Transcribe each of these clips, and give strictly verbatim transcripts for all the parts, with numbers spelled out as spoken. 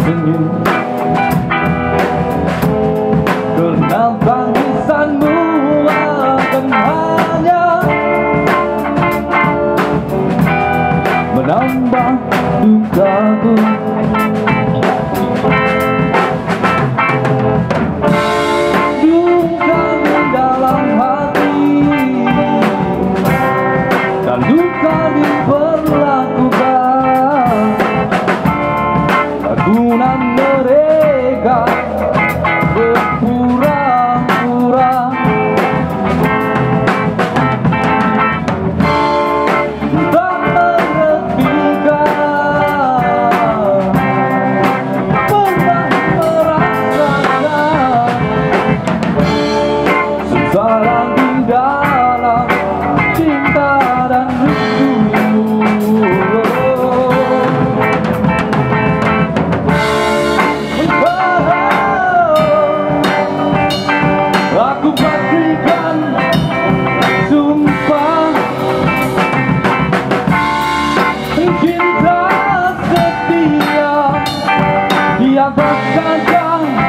tersenyum. Karena tangisanmu akan hanya menambah dukaku. Duka di dalam hati dan duka diperlakukan. Lagunan mereka berpura-pura. Tak mengertikan, pernah merasakan sengsara di dalam cinta dan rindu. Aku pastikan sumpah cinta setia di atas kaca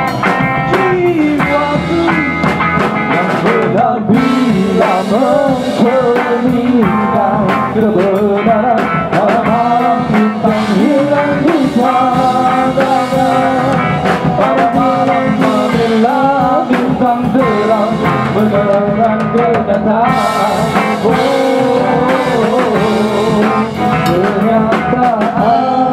jiwaku yang benar bila mencerminkan kebenaran. Malam-malam bintang hilang di pandangan, pada malam bila bintang terang menerangkan kenyataan. Oh, oh, oh, kenyataan.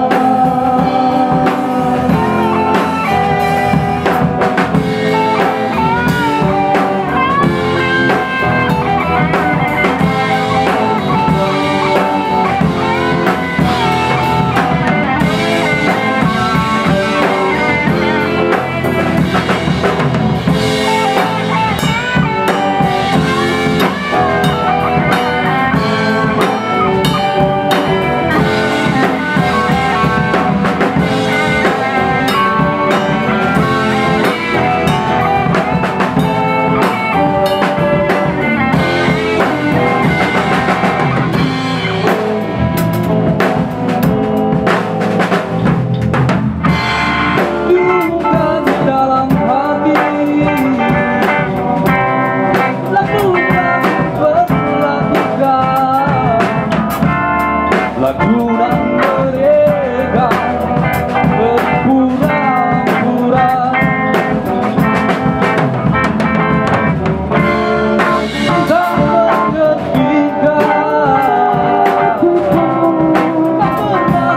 Lagunan mereka berpura-pura. Tak mengertikan, tak pernah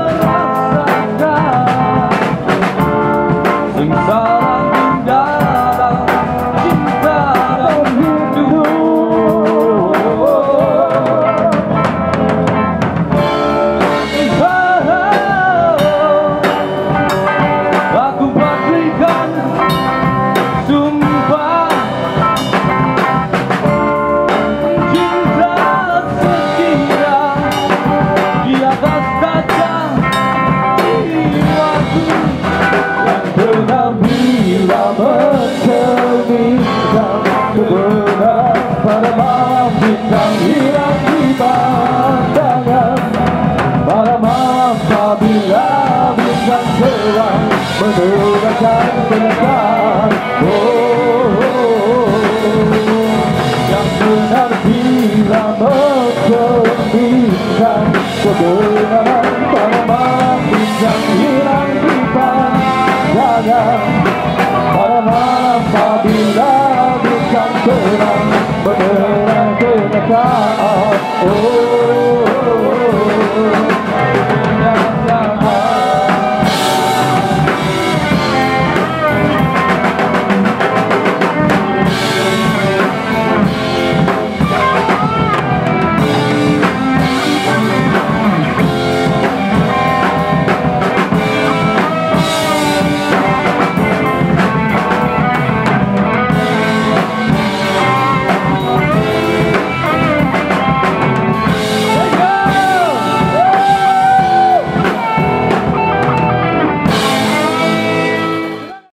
merasakan sengsara di dalam cinta dan rindu. Sumpah cinta setia di atas kaca jiwaku yang pernah bila mencerminkan kebenaran. Pada malam bintang hilang di pandangan, pada malam bila bintang terang menerangkan kenyataan.